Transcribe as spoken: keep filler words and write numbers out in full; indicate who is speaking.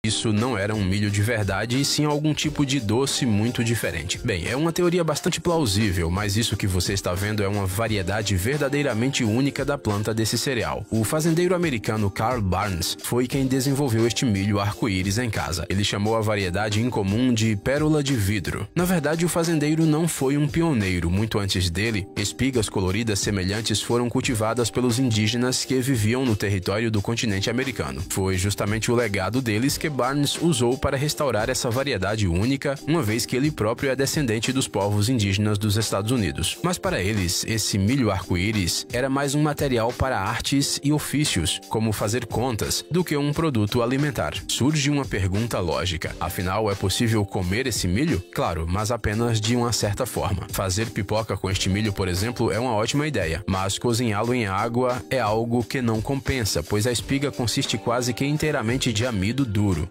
Speaker 1: isso não era um milho de verdade e sim algum tipo de doce muito diferente. Bem, é uma teoria bastante plausível, mas isso que você está vendo é uma variedade verdadeiramente única da planta desse cereal. O fazendeiro americano Carl Barnes foi quem desenvolveu este milho arco-íris em casa. Ele chamou a variedade incomum de pérola de vidro. Na verdade, o fazendeiro não foi um pioneiro. Muito antes dele, espigas coloridas semelhantes foram cultivadas pelos indígenas que viviam no território do continente americano. Foi justamente o legado deles que Barnes usou para restaurar essa variedade única, uma vez que ele próprio é descendente dos povos indígenas dos Estados Unidos. Mas para eles, esse milho arco-íris era mais um material para artes e ofícios, como fazer contas, do que um produto alimentar. Surge uma pergunta lógica. Afinal, é possível comer esse milho? Claro, mas apenas de uma certa forma. Fazer pipoca com este milho, por exemplo, é uma ótima ideia, mas cozinhá-lo em água é algo que não compensa, pois a espiga consiste quase que inteiramente de amido duro.